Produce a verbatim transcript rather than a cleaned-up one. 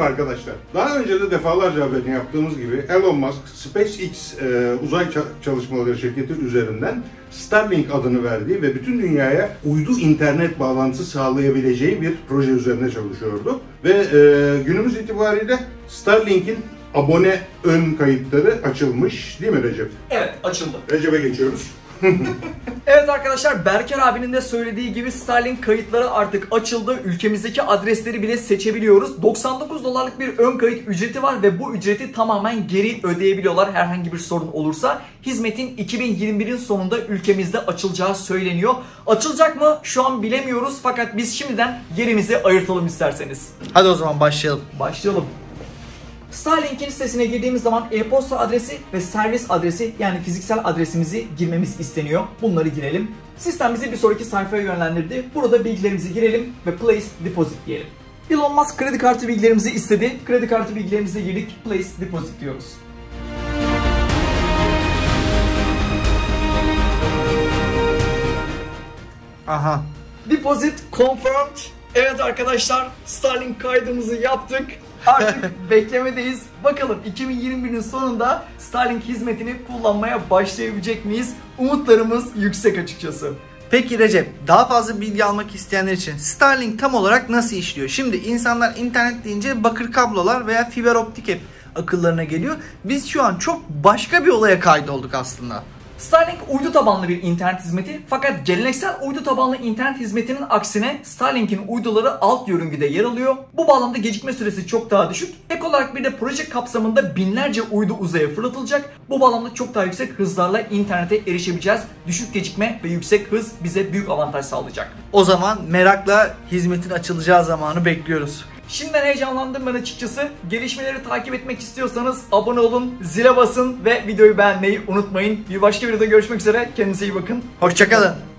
arkadaşlar, daha önce de defalarca haberini yaptığımız gibi Elon Musk, SpaceX e, uzay çalışmaları şirketi üzerinden Starlink adını verdiği ve bütün dünyaya uydu internet bağlantısı sağlayabileceği bir proje üzerine çalışıyordu. Ve e, günümüz itibariyle Starlink'in abone ön kayıtları açılmış değil mi Recep? Evet, açıldı. Recep'e geçiyoruz. Evet arkadaşlar, Berker abinin de söylediği gibi Starlink kayıtları artık açıldı. Ülkemizdeki adresleri bile seçebiliyoruz. doksan dokuz dolarlık bir ön kayıt ücreti var ve bu ücreti tamamen geri ödeyebiliyorlar herhangi bir sorun olursa. Hizmetin iki bin yirmi birin sonunda ülkemizde açılacağı söyleniyor. Açılacak mı? Şu an bilemiyoruz fakat biz şimdiden yerimizi ayırtalım isterseniz. Hadi o zaman başlayalım. Başlayalım. Starlink'in sitesine girdiğimiz zaman e-posta adresi ve servis adresi, yani fiziksel adresimizi girmemiz isteniyor. Bunları girelim. Sistem bizi bir sonraki sayfaya yönlendirdi. Burada bilgilerimizi girelim ve place deposit diyelim. Elon Musk kredi kartı bilgilerimizi istedi. Kredi kartı bilgilerimizi girdik. Place deposit diyoruz. Aha. Deposit confirmed. Evet arkadaşlar, Starlink kaydımızı yaptık. Artık beklemedeyiz. Bakalım iki bin yirmi birin sonunda Starlink hizmetini kullanmaya başlayabilecek miyiz? Umutlarımız yüksek açıkçası. Peki Recep, daha fazla bilgi almak isteyenler için Starlink tam olarak nasıl işliyor? Şimdi insanlar internet deyince bakır kablolar veya fiber optik hep akıllarına geliyor. Biz şu an çok başka bir olaya kaydolduk aslında. Starlink uydu tabanlı bir internet hizmeti, fakat geleneksel uydu tabanlı internet hizmetinin aksine Starlink'in uyduları alt yörüngede yer alıyor. Bu bağlamda gecikme süresi çok daha düşük. Ek olarak bir de proje kapsamında binlerce uydu uzaya fırlatılacak. Bu bağlamda çok daha yüksek hızlarla internete erişebileceğiz. Düşük gecikme ve yüksek hız bize büyük avantaj sağlayacak. O zaman merakla hizmetin açılacağı zamanı bekliyoruz. Şimdiden heyecanlandım ben açıkçası. Gelişmeleri takip etmek istiyorsanız abone olun, zile basın ve videoyu beğenmeyi unutmayın. Bir başka videoda görüşmek üzere. Kendinize iyi bakın. Hoşçakalın.